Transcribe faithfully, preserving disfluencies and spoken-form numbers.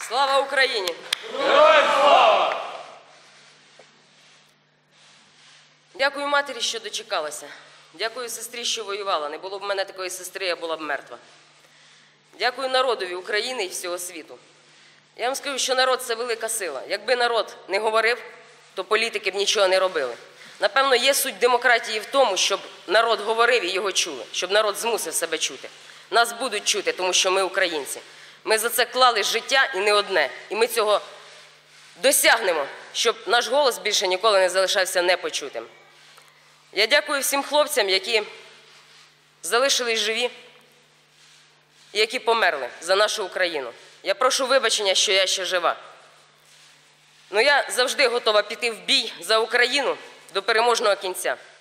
Слава Україні! Героям слава! Дякую матері, що дочекалася. Дякую сестрі, що воювала. Не було б в мене такої сестри, я була б мертва. Дякую народові України і всього світу. Я вам скажу, що народ – це велика сила. Якби народ не говорив, то політики б нічого не робили. Напевно, є суть демократії в тому, щоб народ говорив і його чули, щоб народ змусив себе чути. Нас будуть чути, тому що ми українці. Ми за це клали життя і не одне. І ми цього досягнемо, щоб наш голос більше ніколи не залишався непочутим. Я дякую всім хлопцям, які залишились живі і які померли за нашу Україну. Я прошу вибачення, що я ще жива. Ну я завжди готова піти в бій за Україну до переможного кінця.